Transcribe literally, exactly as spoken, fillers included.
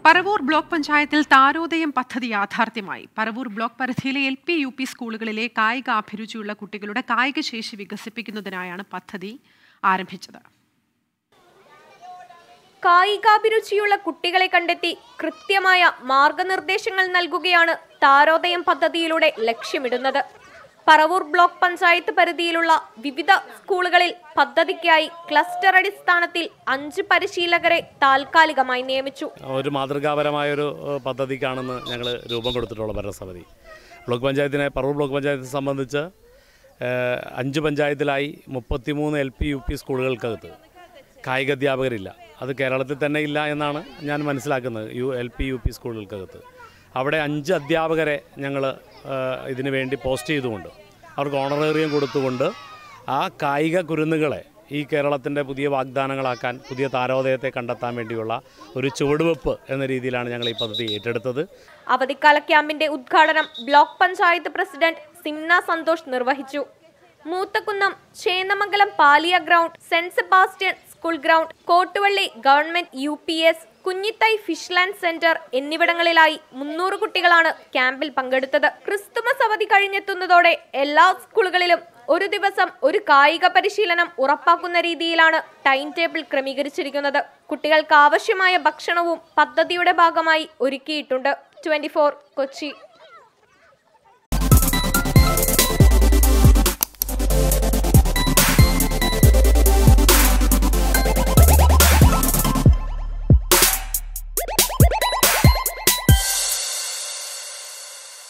Paravur block പഞ്ചായത്തിൽ താരോദയം പദ്ധതി യാഥാർത്ഥ്യമായി. പറവൂർ ബ്ലോക്ക് പരിധിയിലെ എൽ പി യു പി സ്കൂളുകളിലെ കായിക അഭിരുചിയുള്ള കുട്ടികളുടെ കായിക ശേഷി വികസിപ്പിക്കുന്നതിനായാണ് പദ്ധതി ആരംഭിച്ചത്. കായികാഭിരുചിയുള്ള കുട്ടികളെ കണ്ടെത്തി കൃത്യമായ മാർഗനിർദ്ദേശങ്ങൾ നൽകുകയാണ് താരോദയം പദ്ധതിയിലൂടെ ലക്ഷ്യമിടുന്നത്. പറവൂർ ബ്ലോക്ക് പഞ്ചായത്ത് പരിധിയിലുള്ള വിവിധ സ്കൂളുകളിൽ പദ്ധതിക്കായി ക്ലസ്റ്റർ അടിസ്ഥാനത്തിൽ അഞ്ച് പരിശീലകരെ താൽക്കാലികമായി നിയമിച്ചു. ഒരു മാതൃകാപരമായ ഒരു പദ്ധതിക്കാണെന്ന് ഞങ്ങൾ രൂപം കൊടുത്തിട്ടുള്ള ഭരണസമിതി. ബ്ലോക്ക് പഞ്ചായത്തിനെ പറവൂർ ബ്ലോക്ക് പഞ്ചായത്തിനെ സംബന്ധിച്ച് അഞ്ച് പഞ്ചായത്തിലായി മുപ്പത്തിമൂന്ന് എൽ പി യു പി സ്കൂളുകൾക്കകത്ത് കായിക അധ്യാപകരില്ല. അത് കേരളത്തിൽ തന്നെ ഇല്ല എന്നാണ് ഞാൻ മനസ്സിലാക്കുന്നത്. U L P U P സ്കൂളുകൾക്കകത്ത് അവിടെ അഞ്ച് അധ്യാപകരെ ഞങ്ങൾ ഇതിനു വേണ്ടി പോസ്റ്റ് ചെയ്തുകൊണ്ട് അവർക്ക് ഓണറേറിയം കൊടുത്തുകൊണ്ട് ആ കായിക കുരുന്നുകളെ ഈ കേരളത്തിൻ്റെ പുതിയ വാഗ്ദാനങ്ങളാക്കാൻ, പുതിയ താരോദയത്തെ കണ്ടെത്താൻ വേണ്ടിയുള്ള ഒരു ചുവടുവെപ്പ് എന്ന രീതിയിലാണ് ഞങ്ങൾ ഈ പദ്ധതി ഏറ്റെടുത്തത്. അവധിക്കാല ക്യാമ്പിന്റെ ഉദ്ഘാടനം ബ്ലോക്ക് പഞ്ചായത്ത് പ്രസിഡന്റ് സിംന സന്തോഷ് നിർവഹിച്ചു. Moothakunnam, Chendamangalam Paliya ground, saint Sebastian school ground, Kottuvally government U P S, Kunjithai fishland centre എന്നിവിടങ്ങളിലായി മുന്നൂറ് കുട്ടികളാണ് ക്യാമ്പിൽ പങ്കെടുത്തത്. ക്രിസ്തുമസ് അവധി കഴിഞ്ഞെത്തുന്നതോടെ എല്ലാ സ്കൂളുകളിലും ഒരു ദിവസം ഒരു കായിക പരിശീലനം ഉറപ്പാക്കുന്ന രീതിയിലാണ് ടൈം ടേബിൾ ക്രമീകരിച്ചിരിക്കുന്നത്. കുട്ടികൾക്ക് ആവശ്യമായ ഭക്ഷണവും പദ്ധതിയുടെ ഭാഗമായി ഒരുക്കിയിട്ടുണ്ട്. Twenty four Kochi.